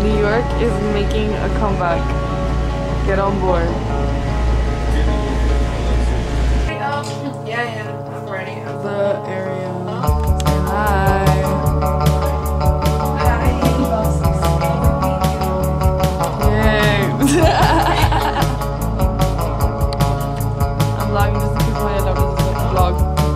New York is making a comeback. Get on board. Yeah, I'm ready. The area. Hi. Yay. I'm vlogging just to keep my love. This is a vlog.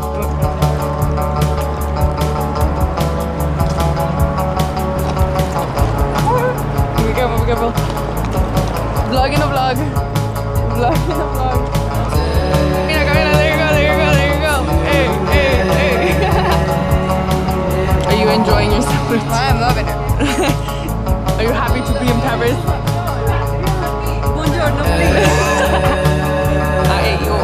Be careful, be careful. Vlog in a vlog. Vlog in a vlog. Mira, Camila, there you go, there you go, there you go. Hey, hey, hey. Are you enjoying yourself? I'm loving it. Are you happy to be in Paris? Buongiorno, please. Ayo.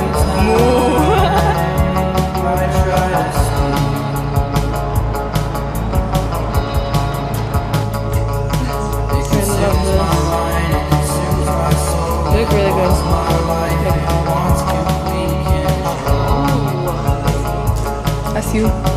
They look really good. That's you.